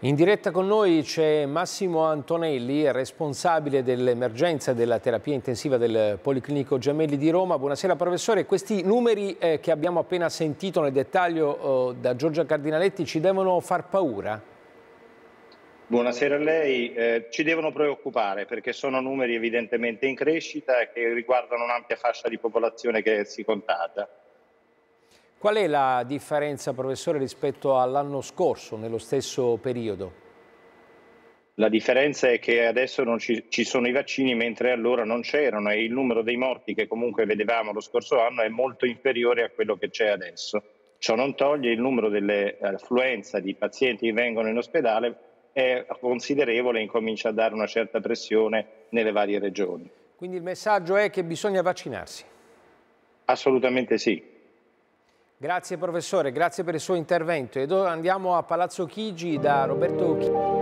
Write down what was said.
In diretta con noi c'è Massimo Antonelli, responsabile dell'emergenza della terapia intensiva del Policlinico Gemelli di Roma. Buonasera professore, questi numeri che abbiamo appena sentito nel dettaglio da Giorgia Cardinaletti ci devono far paura? Buonasera a lei, ci devono preoccupare perché sono numeri evidentemente in crescita e che riguardano un'ampia fascia di popolazione che si contata. Qual è la differenza, professore, rispetto all'anno scorso, nello stesso periodo? La differenza è che adesso non ci sono i vaccini, mentre allora non c'erano, e il numero dei morti che comunque vedevamo lo scorso anno è molto inferiore a quello che c'è adesso. Ciò non toglie il numero delle affluenza di pazienti che vengono in ospedale è considerevole e incomincia a dare una certa pressione nelle varie regioni. Quindi il messaggio è che bisogna vaccinarsi. Assolutamente sì. Grazie professore, grazie per il suo intervento. Ed ora andiamo a Palazzo Chigi da Roberto Chigi.